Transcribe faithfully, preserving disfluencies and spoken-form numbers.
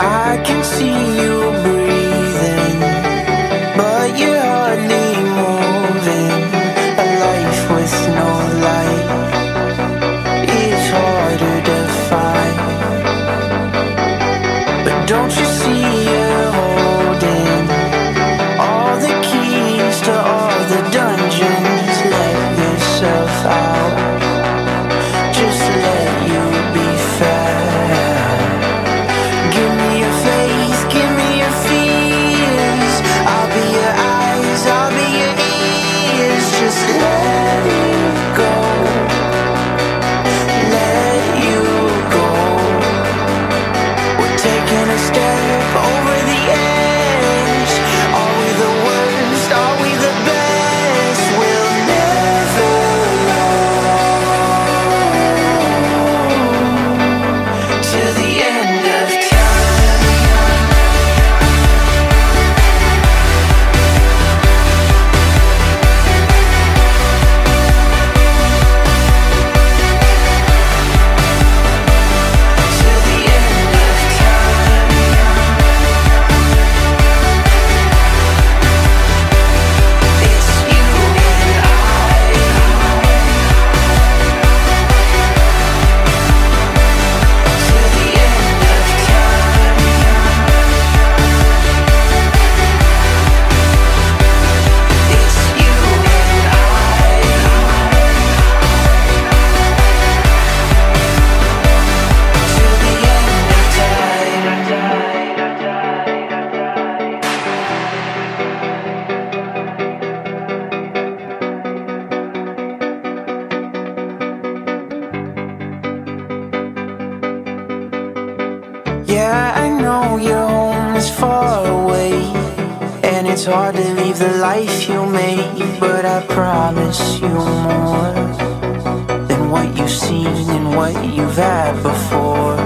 I can see you breathing, but you're hardly moving. A life with no light is harder to find. But don't you see you're holding all the keys to all the dungeons? Let yourself out, just let you be fair. Give me your faith, give me your fears. I'll be your eyes, I'll be your ears. Just let it go, let you go. We're taking a step over the edge. Are we the worst? Are we the best? We'll never know till the end of time. Till the end of time. It's you and I. Till the end of time. It's you and I. Till the end of time. Yeah, I know your home is far away, and it's hard to leave the life you made. But I promise you more than what you've seen and what you've had before.